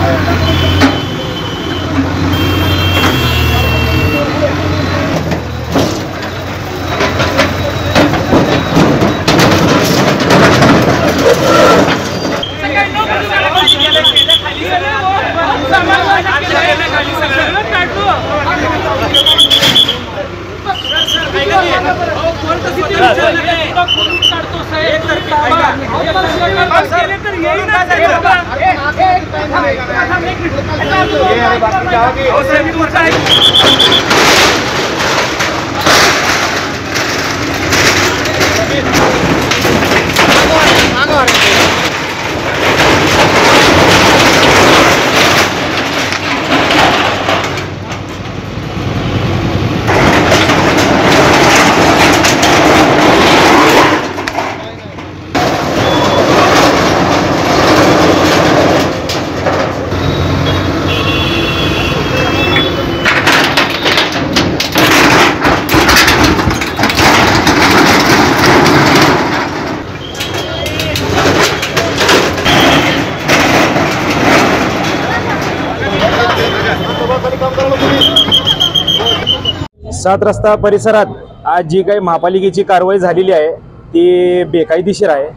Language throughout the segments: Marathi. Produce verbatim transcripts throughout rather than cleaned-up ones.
सात रस्ता परिसरात आज जी काही महापालिकेची कारवाई झालेली आहे ती बेकायदेशीर आहे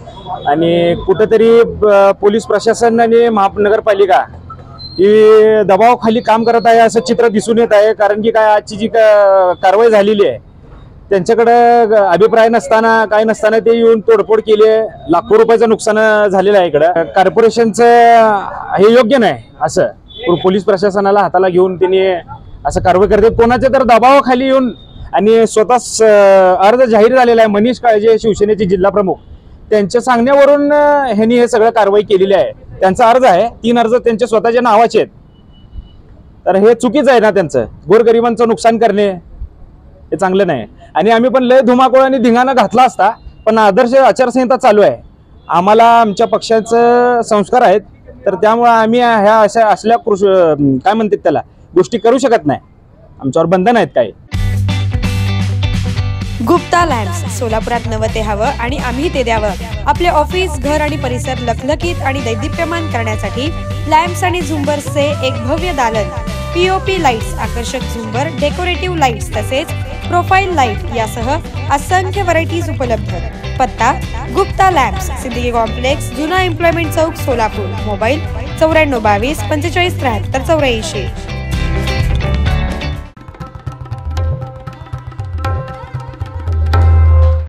आणि कुठेतरी पोलीस प्रशासन आणि महानगरपालिका ही दबावाखाली काम करत आहे असं चित्र दिसून येत आहे। कारण की काय आजची जी कारवाई झालेली आहे त्यांच्याकडे अभिप्राय नसताना काय नसताना ते येऊन तोडफोड केली, लाखो रुपयाचं नुकसान झालेलं आहे। इकडं कॉर्पोरेशनचं हे योग्य नाही असं पोलीस प्रशासनाला हाताला घेऊन त्यांनी असं कारवाई करते। कोणाच्या तर दबावाखाली येऊन आणि स्वतः अर्ज जाहीर झालेला आहे मनीष काळजे शिवसेनेचे जिल्हा प्रमुख त्यांच्या सांगण्यावरून ह्यांनी हे सगळं कारवाई केलेली आहे। त्यांचा अर्ज आहे, तीन अर्ज त्यांच्या स्वतःच्या नावाचे आहेत, तर हे चुकीचं आहे ना। त्यांचं गोरगरिबांचं नुकसान करणे हे चांगलं नाही आणि आम्ही पण लय धुमाकूळ आणि धिंगाणा घातला असता, पण आदर्श आचारसंहिता चालू आहे, आम्हाला आमच्या पक्षाचं संस्कार आहेत, तर त्यामुळे आम्ही ह्या अशा असल्या काय म्हणतात त्याला गोष्टी करू शकत नाही, आमच्यावर बंधन आहेत काही। गुप्ता लॅम्प्स सोलापुरात नवं ते हवं आणि आम्ही ते द्यावं। आपले ऑफिस, घर आणि परिसर लखलखीत आणि दैदिप्यमान करण्यासाठी लॅम्प्स आणि झुंबर्सचे एक भव्य दालन, पीओपी लाईट्स, आकर्षक झुंबर, डेकोरेटिव्ह लाईट्स तसेच प्रोफाईल लाईट यासह असंख्य व्हरायटीज उपलब्ध। पत्ता गुप्ता लॅम्प्स, सिद्दीकी कॉम्प्लेक्स, जुना एम्प्लॉयमेंट चौक, सोलापूर। मोबाईल चौऱ्याण्णव बावीस पंचेचाळीस त्र्याहत्तर चौऱ्याऐंशी।